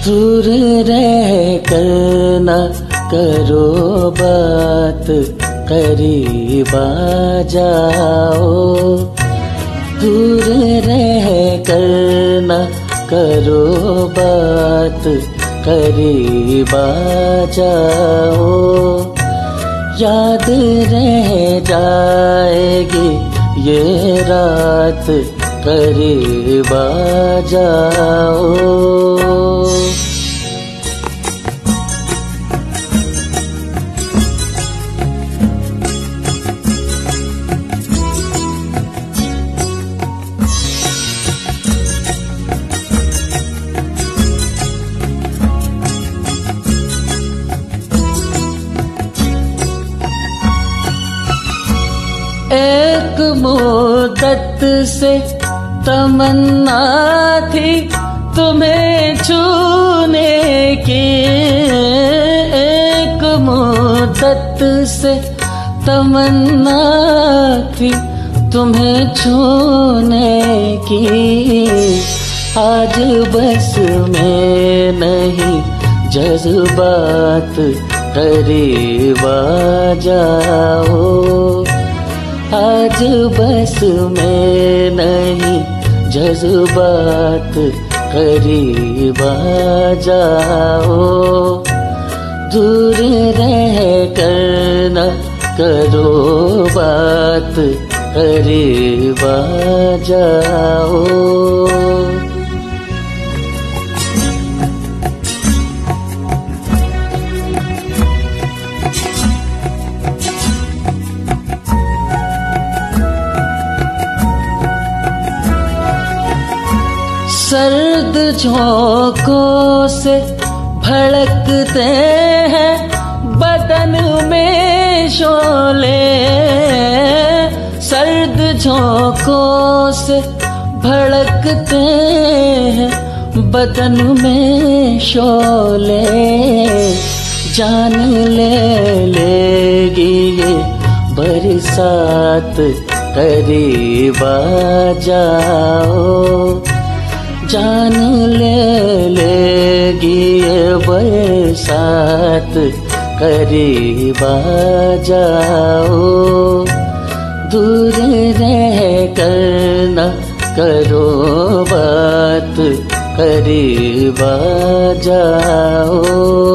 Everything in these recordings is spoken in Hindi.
दूर रह कर न करो बात, करीब आ जाओ। दूर रह कर न करो बात, करीब आ जाओ। याद रह जाएगी ये रात, करीब आ जाओ। एक मुद्दत से तमन्ना थी तुम्हें छूने की, एक मुद्दत से तमन्ना थी तुम्हें छूने की। आज बस में नहीं जज्बात, करीब आ जाओ। आज बस में नहीं जज्बात, करीब आ जाओ। दूर रह कर न करो बात, करीब आ जाओ। सर्द झोंकों से भड़कते हैं बदन में शोले, सर्द झोंकों से भड़कते हैं बदन में शोले। जान ले लेगी ये बरसात, करीब आ जाओ। जान ले लेगी ये बरसात, करीब आ जाओ। दूर रह कर न करो बात, करीब आ जाओ।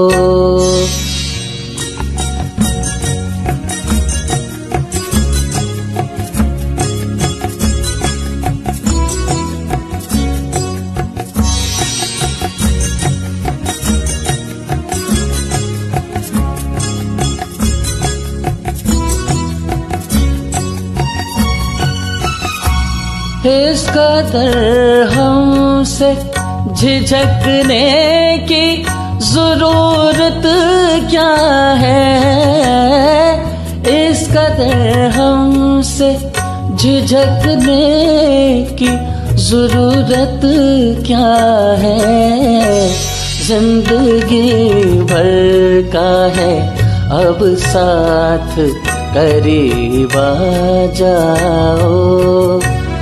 इस कदर हमसे झिझकने की जरूरत क्या है, इस कदर हमसे झिझकने की जरूरत क्या है। जिंदगी भर का है अब साथ, करीब आ जाओ।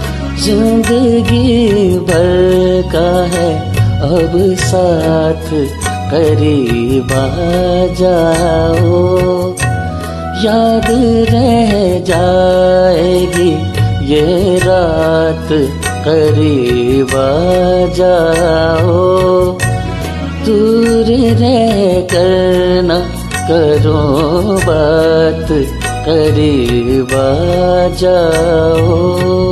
जिंदगी भर का है अब साथ, करीब आ जाओ। याद रह जाएगी ये रात, करीब आ जाओ। दूर रह कर न करो बात, करीब आ जाओ।